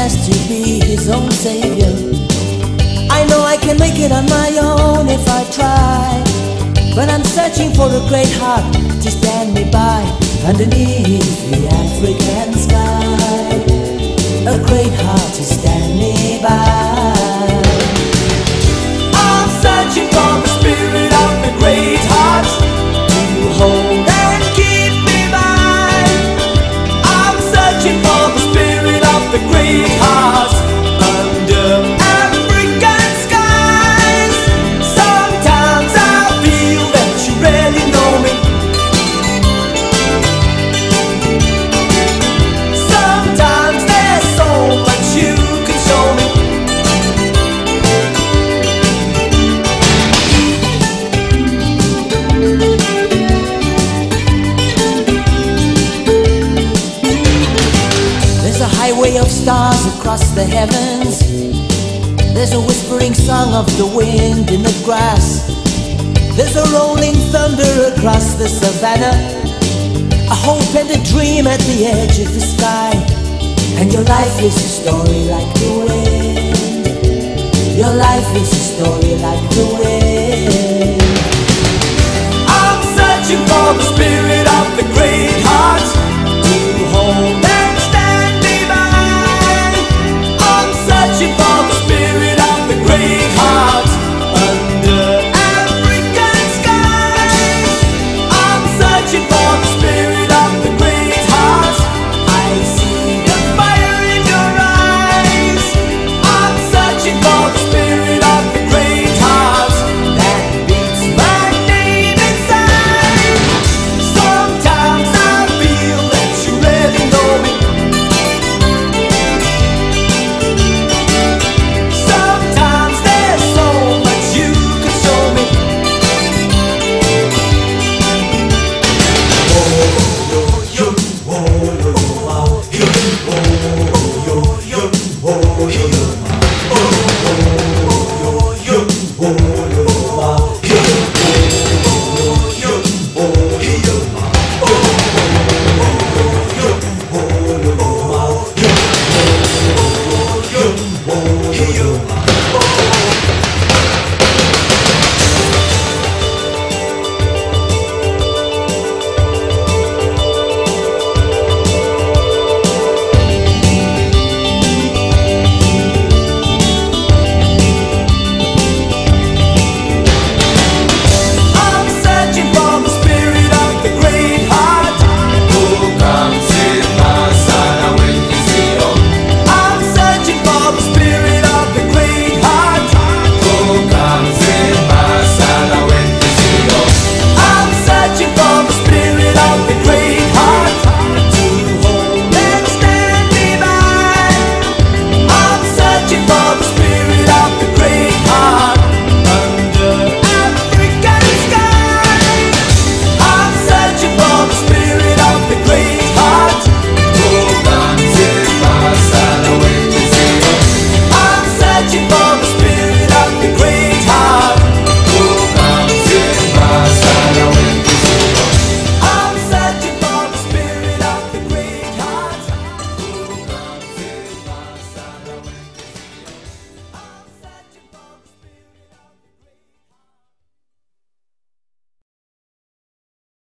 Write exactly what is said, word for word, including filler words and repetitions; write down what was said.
has to be his own savior. I know I can make it on my own if I try, but I'm searching for a great heart to stand me by underneath the African sky. A great heart to stand me by. I'm searching for the spirit of the great heart to hold and keep me by. I'm searching for the spirit of the great heart under African skies. Sometimes I feel that you really know me. Sometimes there's so much you can show me. There's a highway of stars across the heavens. There's a whispering song of the wind in the grass. There's a rolling thunder across the savannah, a hope and a dream at the edge of the sky. And your life is a story like the wind. Your life is a story like the wind. I'm searching for the spirit